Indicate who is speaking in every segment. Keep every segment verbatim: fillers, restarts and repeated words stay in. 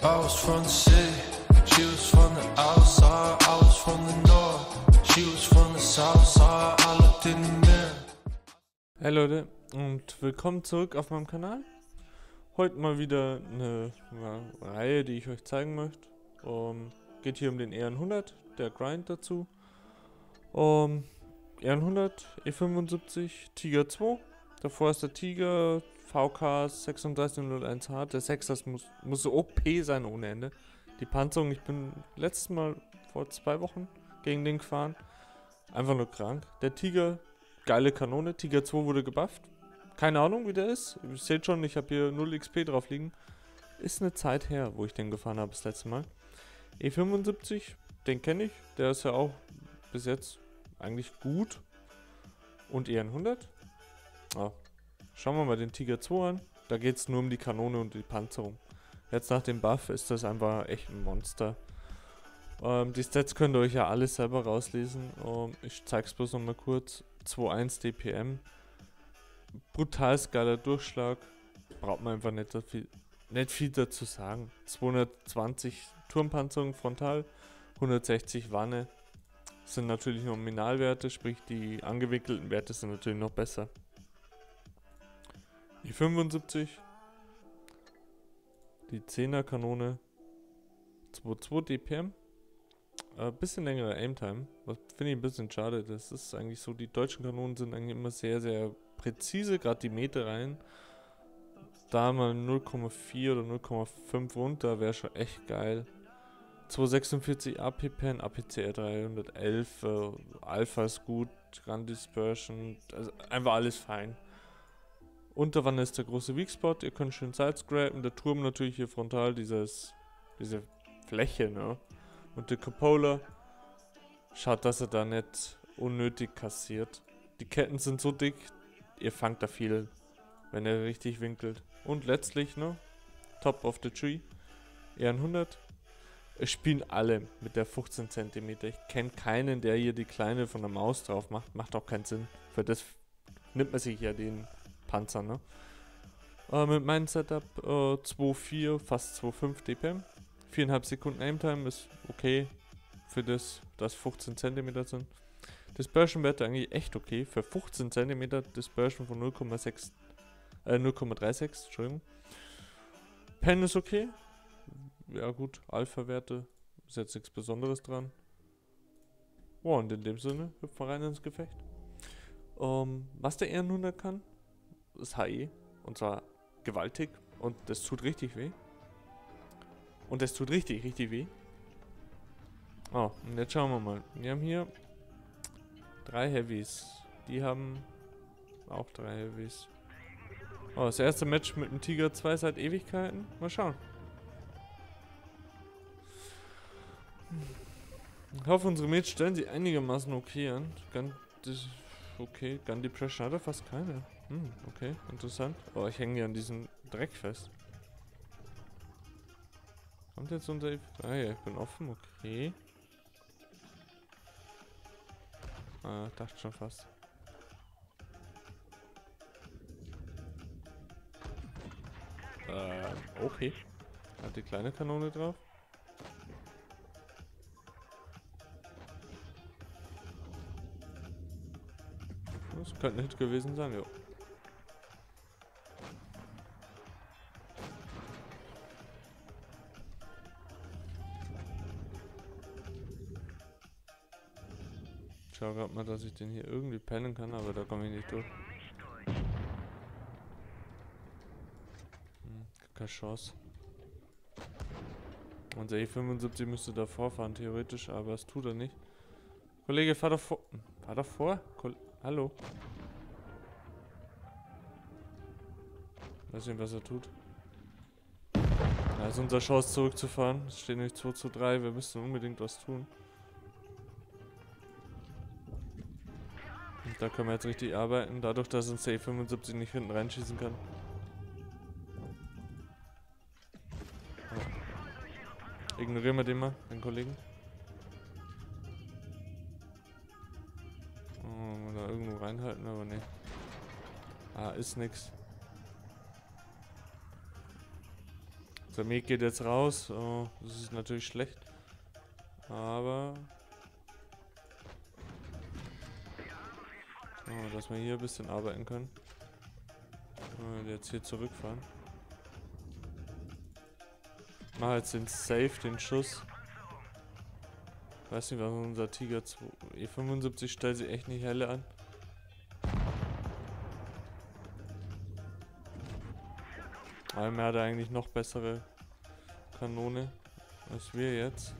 Speaker 1: I was from the city, she was from the outside, I was from the north, she was from the south side, I looked in the mirror.
Speaker 2: Hey Leute und willkommen zurück auf meinem Kanal. Heute mal wieder eine, eine Reihe, die ich euch zeigen möchte. Um, geht hier um den E hundert, der Grind dazu. Um, E hundert, E fünfundsiebzig, Tiger zwei. Davor ist der Tiger, V K sechsunddreißig null eins H. Der sechser muss, muss so O P sein ohne Ende. Die Panzerung, ich bin letztes Mal vor zwei Wochen gegen den gefahren. Einfach nur krank. Der Tiger, geile Kanone. Tiger zwei wurde gebufft. Keine Ahnung, wie der ist. Ihr seht schon, ich habe hier null X P drauf liegen. Ist eine Zeit her, wo ich den gefahren habe das letzte Mal. E fünfundsiebzig, den kenne ich. Der ist ja auch bis jetzt eigentlich gut. Und E hundert. Ah. Schauen wir mal den Tiger zwei an. Da geht es nur um die Kanone und die Panzerung. Jetzt nach dem Buff ist das einfach echt ein Monster. Ähm, die Stats könnt ihr euch ja alles selber rauslesen. Ähm, ich zeige es bloß nochmal kurz. zwei Komma eins D P M. Brutal geiler Durchschlag. Braucht man einfach nicht so viel, nicht viel dazu sagen. zweihundertzwanzig Turmpanzerung frontal. hundertsechzig Wanne. Das sind natürlich Nominalwerte, sprich die angewickelten Werte sind natürlich noch besser. Die fünfundsiebzig. Die zehner Kanone. zwei Komma zwei D P M. Ein äh, bisschen längere Aimtime. Was finde ich ein bisschen schade. Das ist eigentlich so, die deutschen Kanonen sind eigentlich immer sehr, sehr präzise. Gerade die Meterreihen. Da mal null Komma vier oder null Komma fünf runter wäre schon echt geil. zweihundertsechsundvierzig A P Pen, A P C R dreihundertelf. Äh, Alpha ist gut. Gun Dispersion. Also einfach alles fein. Unterwanne ist der große Weak Spot, ihr könnt schön sidescrapen, der Turm natürlich hier frontal, dieses, diese Fläche, ne? Und der Cupola, schaut, dass er da nicht unnötig kassiert. Die Ketten sind so dick, ihr fangt da viel, wenn er richtig winkelt. Und letztlich, ne? Top of the Tree, E hundert. Es spielen alle mit der fünfzehn Zentimeter. Ich kenne keinen, der hier die kleine von der Maus drauf macht. Macht auch keinen Sinn. Für das nimmt man sich ja den Panzer, ne? Äh, mit meinem Setup äh, zwei Komma vier, fast zwei Komma fünf D P M. vier Komma fünf Sekunden Aimtime ist okay. Für das, dass fünfzehn Zentimeter sind. Dispersion-Werte eigentlich echt okay. Für fünfzehn Zentimeter Dispersion von null Komma sechs, äh, null Komma sechsunddreißig, Entschuldigung. Pen ist okay. Ja gut, Alpha-Werte. Ist jetzt nichts Besonderes dran. Oh, und in dem Sinne, hüpfen wir rein ins Gefecht. Ähm, was der E hundert kann, ist H E. Und zwar gewaltig. Und das tut richtig weh. Und das tut richtig, richtig weh. Oh, und jetzt schauen wir mal. Wir haben hier drei Heavies. Die haben auch drei Heavies. Oh, das erste Match mit dem Tiger zwei seit Ewigkeiten. Mal schauen. Ich hoffe, unsere Mates stellen sie einigermaßen okay an. Gun, das, okay, Gun Depression hat er fast keine. Hm, okay, interessant. Oh, ich hänge hier an diesem Dreck fest. Kommt jetzt unter... Ah ja, ich bin offen, okay. Ah, dachte schon fast. Ähm, okay. Hat die kleine Kanone drauf. Das könnte ein Hit gewesen sein, jo. Ich schau grad mal, dass ich den hier irgendwie pennen kann, aber da komme ich nicht durch. Hm, keine Chance. Unser E fünfundsiebzig müsste davor fahren, theoretisch, aber das tut er nicht. Kollege, fahr doch vor. Fahr doch vor. Kol Hallo. Weiß nicht, was er tut. Da ist unsere Chance zurückzufahren. Es steht nämlich zwei zu drei. Wir müssen unbedingt was tun. Und da können wir jetzt richtig arbeiten. Dadurch, dass uns der E fünfundsiebzig nicht hinten reinschießen kann. Oh. Ignorieren wir den mal, den Kollegen. Oh, da irgendwo reinhalten, aber ne. Ah, ist nix. Unser Meg geht jetzt raus. Oh, das ist natürlich schlecht. Aber... Oh, dass wir hier ein bisschen arbeiten können. Und jetzt hier zurückfahren. Mach jetzt den Safe, den Schuss. Ich weiß nicht, was unser Tiger E fünfundsiebzig stellt sich echt nicht helle an. Aber er hat eigentlich noch bessere Kanone als wir jetzt.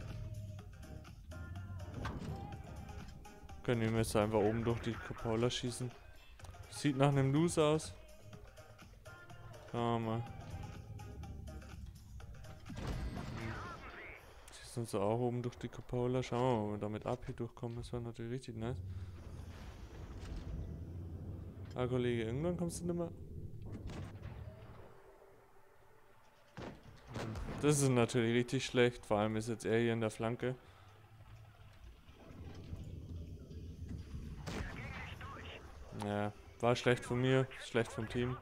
Speaker 2: Können wir jetzt einfach oben durch die Cupola schießen. Sieht nach einem Loose aus. Schauen wir mal. Schießen uns auch oben durch die Cupola. Schauen wir mal, ob wir damit ab hier durchkommen. Das war natürlich richtig nice. Ah, Kollege, irgendwann kommst du nicht mehr. Das ist natürlich richtig schlecht. Vor allem ist jetzt er hier in der Flanke. Ja, war schlecht von mir, schlecht vom Team.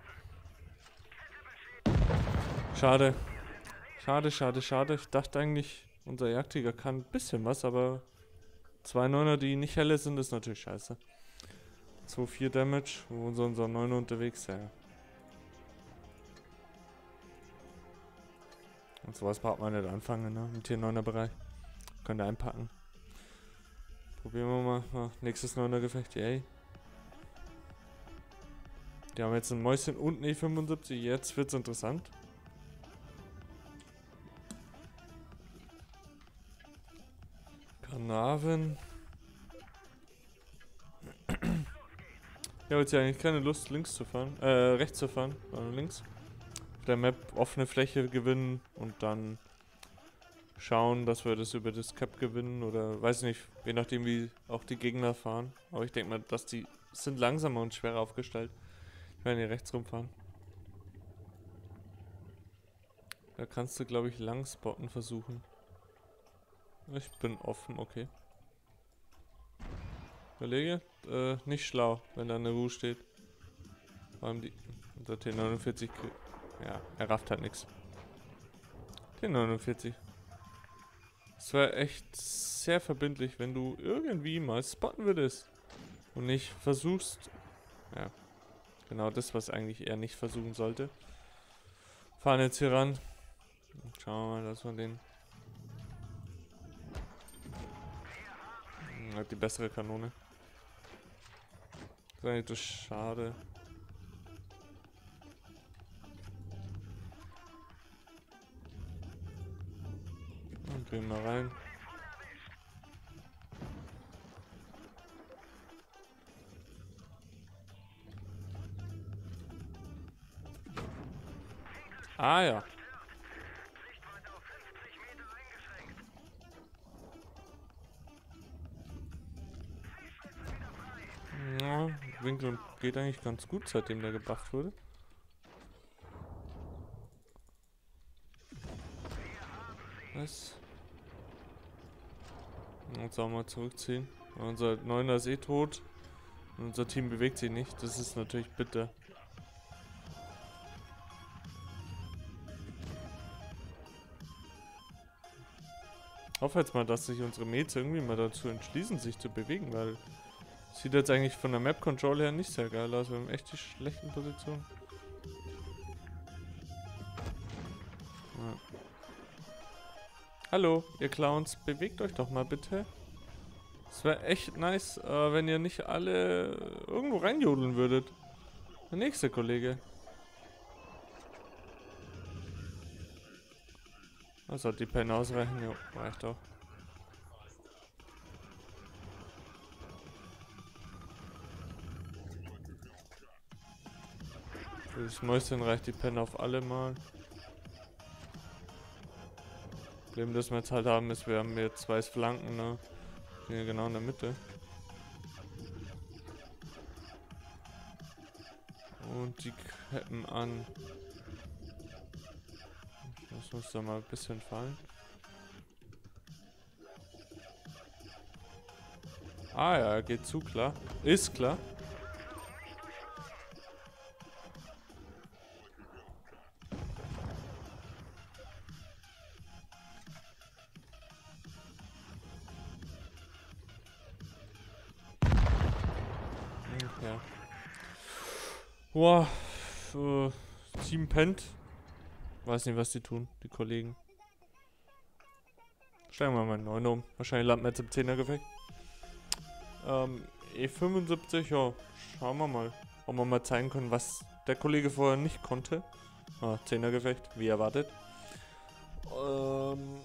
Speaker 2: Schade. Schade, schade, schade. Ich dachte eigentlich, unser Jagdtiger kann ein bisschen was, aber zwei Neuner, die nicht helle sind, ist natürlich scheiße. zwei vier Damage, wo sind unser Neuner unterwegs? Ja. Und sowas braucht man nicht anfangen, ne? Im Tier neuner Bereich. Könnt ihr einpacken. Probieren wir mal. Oh, nächstes neuner Gefecht, yay. Die haben jetzt ein Mäuschen und ein E fünfundsiebzig. Jetzt wird's interessant. Kanaven. Ich habe jetzt ja eigentlich keine Lust, links zu fahren. Äh, rechts zu fahren, sondern links. Auf der Map offene Fläche gewinnen und dann schauen, dass wir das über das Cap gewinnen oder weiß nicht, je nachdem wie auch die Gegner fahren. Aber ich denke mal, dass die sind langsamer und schwerer aufgestellt. Ich werde hier rechts rumfahren. Da kannst du, glaube ich, lang spotten versuchen. Ich bin offen, okay. Kollege, äh, nicht schlau, wenn da eine Ruhe steht. Vor allem die, unser T neunundvierzig, ja, er rafft halt nichts. T neunundvierzig. Es wäre echt sehr verbindlich, wenn du irgendwie mal spotten würdest. Und nicht versuchst, ja, genau das, was eigentlich er nicht versuchen sollte. Fahren jetzt hier ran. Schauen wir mal, dass wir den... Hat die bessere Kanone. Das ist eigentlich das schade. Und gehen wir rein. Ah ja. Ja, Winkel geht eigentlich ganz gut, seitdem der gebufft wurde. Was? Jetzt auch mal zurückziehen. Unser Neuner ist eh tot. Und unser Team bewegt sich nicht. Das ist natürlich bitter. Ich hoffe jetzt mal, dass sich unsere Mates irgendwie mal dazu entschließen, sich zu bewegen, weil sieht jetzt eigentlich von der Map-Control her nicht sehr geil aus. Wir haben echt die schlechten Positionen. Ja. Hallo, ihr Clowns, bewegt euch doch mal bitte. Es wäre echt nice, äh, wenn ihr nicht alle irgendwo reinjodeln würdet. Der nächste Kollege. Das sollte die Pen ausreichen, jo, reicht auch. Für das Mäuschen reicht die Pen auf alle mal. Problem, das wir jetzt halt haben, ist, wir haben jetzt zwei Flanken, ne? Hier genau in der Mitte. Und die Ketten an. Das muss da mal ein bisschen fallen. Ah ja, geht zu, klar. Ist klar. Ja. Boah. Äh, Team pennt. Weiß nicht, was die tun, die Kollegen. Steigen wir mal in neun um. Wahrscheinlich landen wir jetzt im Zehner-Gefecht. Ähm, E fünfundsiebzig, ja. Schauen wir mal. Ob wir mal zeigen können, was der Kollege vorher nicht konnte. Ah, Zehner-Gefecht, wie erwartet. Ähm.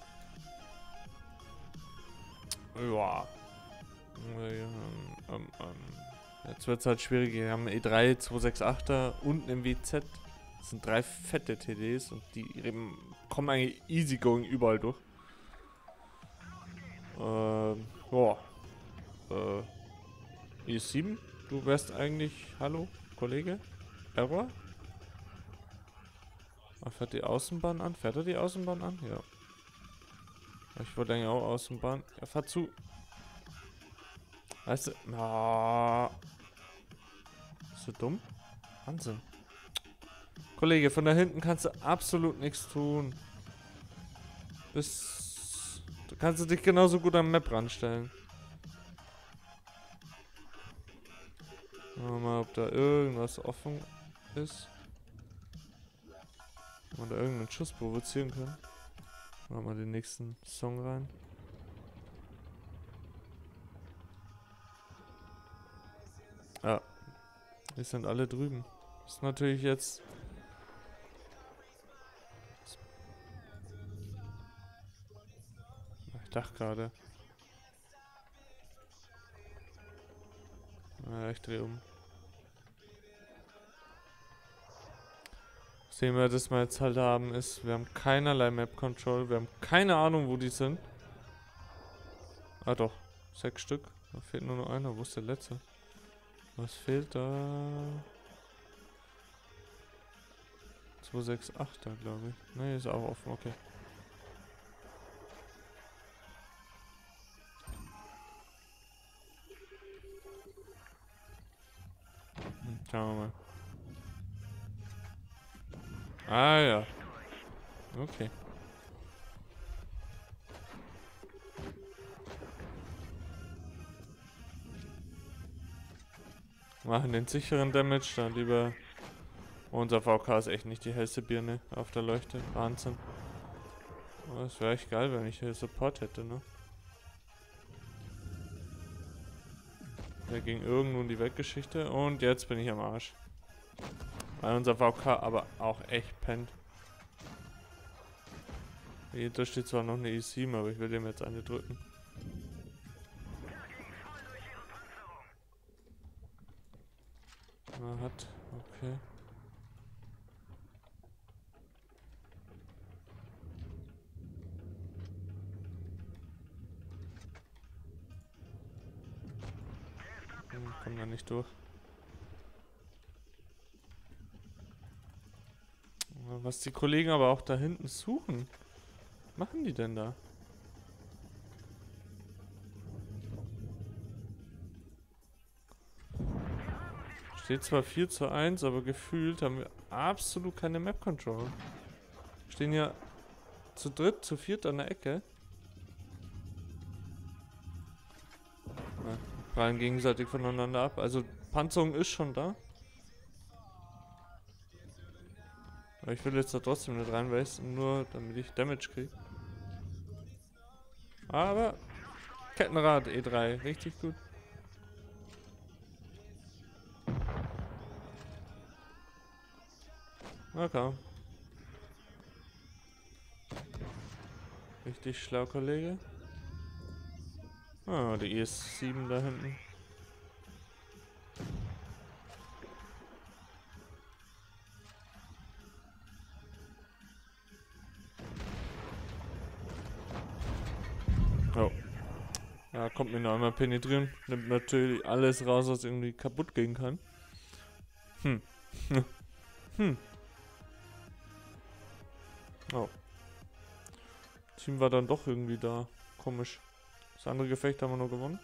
Speaker 2: Ja. Ähm, ähm, ähm. Jetzt wird es halt schwierig. Wir haben E drei, zweihundertachtundachtzig und im W Z. Das sind drei fette T Ds und die eben kommen eigentlich easy going überall durch. Ähm, boah. Äh, E sieben? Du wärst eigentlich... Hallo, Kollege? Error? Ah, fährt die Außenbahn an? Fährt er die Außenbahn an? Ja. Ich wollte eigentlich auch Außenbahn. Er fährt zu. Weißt du... Ah. Bist du dumm? Wahnsinn. Kollege, von da hinten kannst du absolut nichts tun. Bis... Du kannst dich genauso gut am Map ranstellen. Schauen wir mal, ob da irgendwas offen ist. Ob man da irgendeinen Schuss provozieren kann. Machen wir mal den nächsten Song rein. Ja. Die sind alle drüben. Das ist natürlich jetzt... Ich dachte gerade. Ja, ich drehe um. Sehen wir, dass wir jetzt halt haben, ist, wir haben keinerlei Map Control, wir haben keine Ahnung, wo die sind. Ah doch, sechs Stück. Da fehlt nur noch einer. Wo ist der letzte? Was fehlt da? zwei sechs acht, glaube ich. Ne, ist auch offen, okay. Hm, schauen wir mal. Ah ja. Okay. Machen den sicheren Damage, dann lieber... Unser V K ist echt nicht die hellste Birne auf der Leuchte. Wahnsinn. Oh, das wäre echt geil, wenn ich hier Support hätte, ne? Der ging irgendwo in die Weggeschichte und jetzt bin ich am Arsch. Weil unser V K aber auch echt pennt. Hier da steht zwar noch eine E sieben, aber ich will dem jetzt eine drücken. Er hat, okay. Hm, kommt da nicht durch. Was die Kollegen aber auch da hinten suchen. Was machen die denn da? Steht zwar vier zu eins, aber gefühlt haben wir absolut keine Map Control. Stehen ja zu dritt, zu viert an der Ecke. Ja, prallen gegenseitig voneinander ab. Also Panzerung ist schon da. Aber ich will jetzt da trotzdem nicht reinweisten, nur damit ich Damage kriege. Aber Kettenrad E drei, richtig gut. Okay. Richtig schlau, Kollege. Ah, die E sieben da hinten. Oh. Ja, kommt mir noch einmal penetrieren. Nimmt natürlich alles raus, was irgendwie kaputt gehen kann. Hm. hm. Oh. Team war dann doch irgendwie da. Komisch. Das andere Gefecht haben wir noch gewonnen.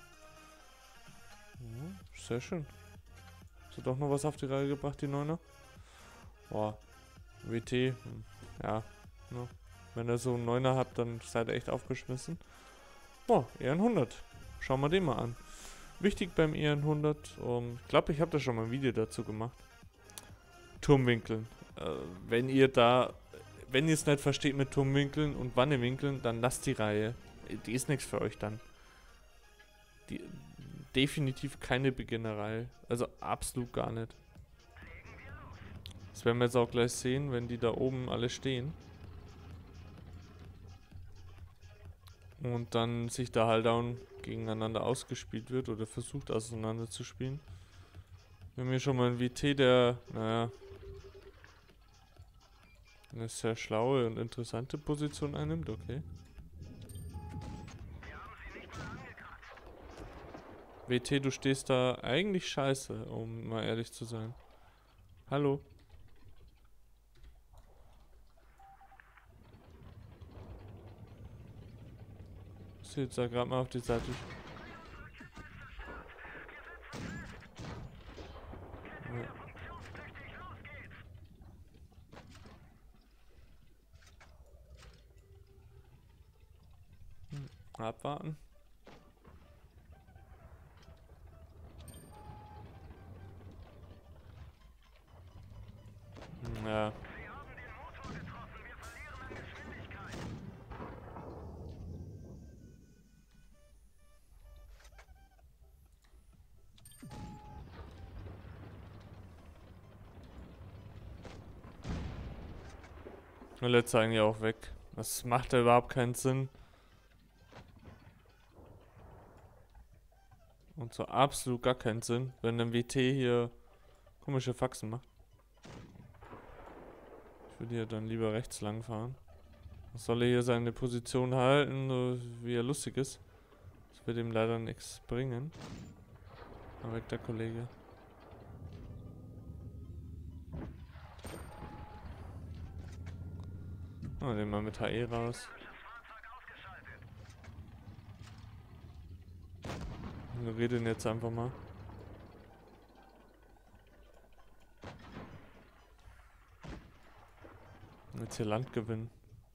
Speaker 2: Ja, sehr schön. Hast du doch noch was auf die Reihe gebracht, die Neuner? Boah. W T. Hm. Ja. Ne. Wenn ihr so einen Neuner habt, dann seid ihr echt aufgeschmissen. Boah, E hundert. Schauen wir den mal an. Wichtig beim E hundert, um, ich glaube, ich habe da schon mal ein Video dazu gemacht. Turmwinkeln. Äh, wenn ihr da, wenn ihr es nicht versteht mit Turmwinkeln und Wannewinkeln, dann lasst die Reihe. Die ist nichts für euch dann. Die, definitiv keine Beginnerreihe. Also absolut gar nicht. Das werden wir jetzt auch gleich sehen, wenn die da oben alle stehen. Und dann sich da halt down gegeneinander ausgespielt wird oder versucht auseinander zu spielen. Wir haben hier schon mal einen W T, der, naja, eine sehr schlaue und interessante Position einnimmt, okay. W T, du stehst da eigentlich scheiße, um mal ehrlich zu sein. Hallo? Ich jetzt da gerade mal auf die Seite. Ja. Hm. Abwarten. Ja. Und jetzt eigentlich auch weg. Das macht ja überhaupt keinen Sinn. Und so absolut gar keinen Sinn, wenn ein W T hier komische Faxen macht. Ich würde hier dann lieber rechts lang fahren. Was soll er hier seine Position halten, so wie er lustig ist? Das wird ihm leider nichts bringen. Aber weg der Kollege. Oh, den mal mit H E raus. Wir reden jetzt einfach mal. Jetzt hier Land gewinnen.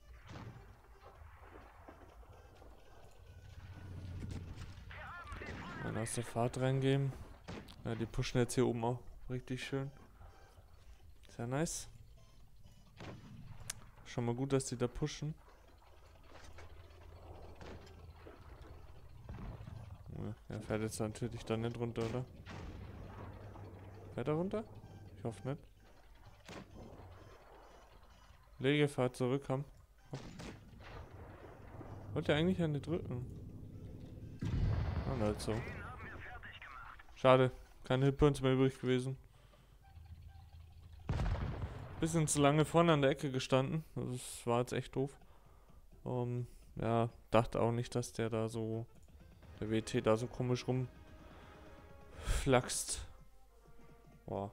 Speaker 2: Dann aus der Fahrt reingeben. Ja, die pushen jetzt hier oben auch richtig schön. Sehr nice. Schon mal gut, dass die da pushen. Er fährt jetzt natürlich dann nicht runter, oder? Fährt er runter? Ich hoffe nicht. Lege, fahrt zurück, komm. Wollte er eigentlich ja nicht drücken. Ah, halt so. Schade. Keine Hitpoints mehr übrig gewesen. Bisschen zu lange vorne an der Ecke gestanden. Das war jetzt echt doof. Um, ja, dachte auch nicht, dass der da so... Der W T da so komisch rumflaxt. Boah.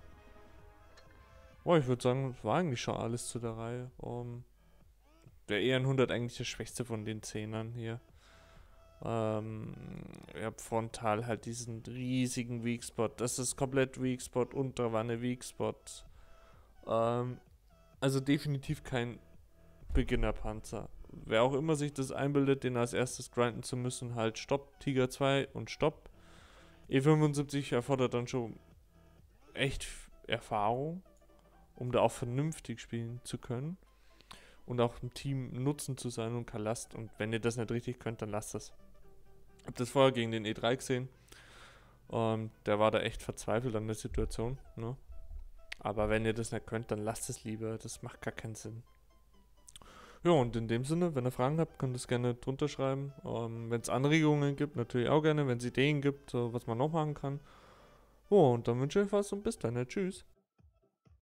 Speaker 2: Boah, ich würde sagen, das war eigentlich schon alles zu der Reihe. Um, der E hundert eigentlich der schwächste von den Zehnern hier. Ähm, ihr habt frontal halt diesen riesigen Weakspot. Das ist komplett Weakspot, Unterwanne Weakspot. Ähm, also definitiv kein Beginnerpanzer. Wer auch immer sich das einbildet, den als erstes grinden zu müssen, halt Stopp, Tiger zwei und Stopp. E fünfundsiebzig erfordert dann schon echt Erfahrung, um da auch vernünftig spielen zu können. Und auch im Team Nutzen zu sein und kein Last. Und wenn ihr das nicht richtig könnt, dann lasst es. Ich hab das vorher gegen den E drei gesehen. Und der war da echt verzweifelt an der Situation. Ne? Aber wenn ihr das nicht könnt, dann lasst es lieber. Das macht gar keinen Sinn. Ja, und in dem Sinne, wenn ihr Fragen habt, könnt ihr es gerne drunter schreiben. Ähm, wenn es Anregungen gibt, natürlich auch gerne. Wenn es Ideen gibt, so, was man noch machen kann. Oh, und dann wünsche ich euch was und bis dann. Ja, tschüss.